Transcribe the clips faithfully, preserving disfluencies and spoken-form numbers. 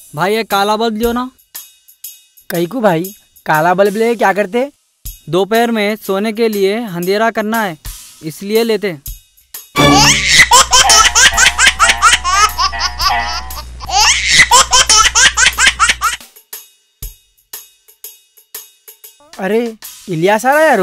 भाई एक काला बल्ब लियो ना। कहीं को भाई काला बल्ब ले क्या करते? दोपहर में सोने के लिए अंधेरा करना है इसलिए लेते। अरे इलियास आ रहा यारो।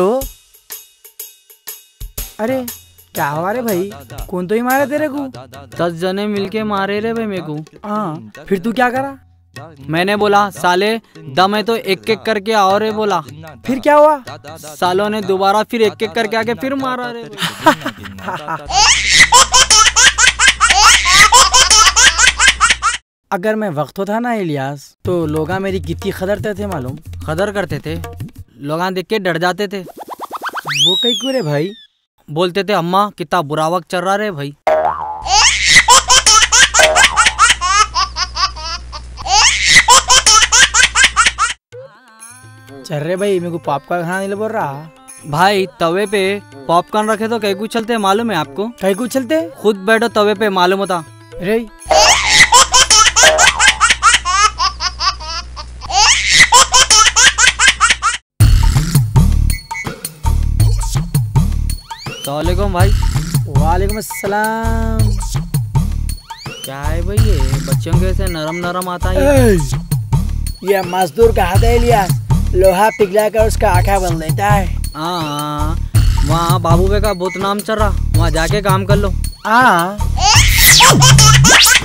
अरे क्या हुआ रे भाई, कौन तो ही मारे तेरे को? दस जने मिलके मारे रे भाई मेरे को। हाँ फिर तू क्या करा? मैंने बोला साले दम है तो एक एक करके आओ रे बोला। फिर क्या हुआ? सालों ने दोबारा फिर एक एक करके आके फिर मारा रे। अगर मैं वक्त था ना इलियास तो लोग मेरी कितनी कदर थे मालूम? कदर करते थे, लोग देख के डर जाते थे। वो कहीं को रे भाई? बोलते थे अम्मा कितना बुरा वक्त चल रहा रे भाई। चल रे भाई मेरे को पॉपकॉर्न खाना नहीं बोल रहा भाई। तवे पे पॉपकॉर्न रखे तो कई कुछ चलते मालूम है आपको? कहीं कुछ चलते? खुद बैठो तवे पे मालूम होता रे। अस्सलामुअलैकुम भाई। वालेकुम अस्सलाम। क्या है भाई ये बच्चों के ऐसे नरम नरम आता है? ये मजदूर का हाथ है इलियास, लोहा पिघला कर उसका आँखें बन लेता है। हाँ वहाँ बाबू बे का बहुत नाम चल रहा, वहाँ जाके काम कर लो। हाँ